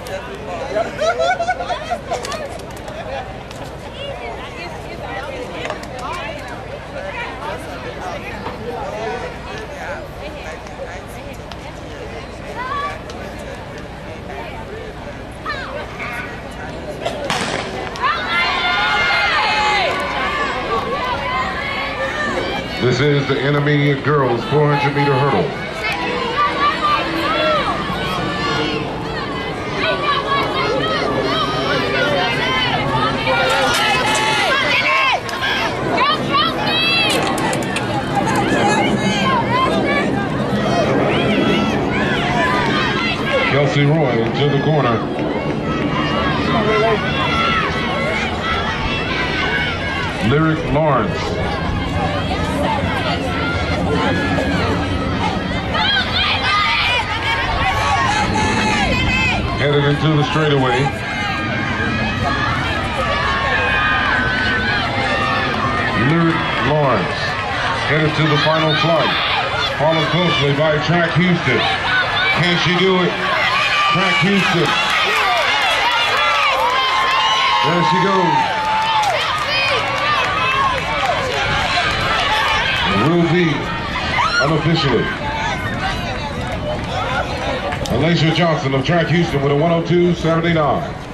This is the intermediate girls 400-meter hurdle. Kelsey Roy into the corner. Lyric Lawrence. Headed into the straightaway. Lyric Lawrence headed to the final flight. Followed closely by Track Houston. Can she do it? Track Houston. There she goes. It will be unofficially Alicia Johnson of Track Houston with a 102.79.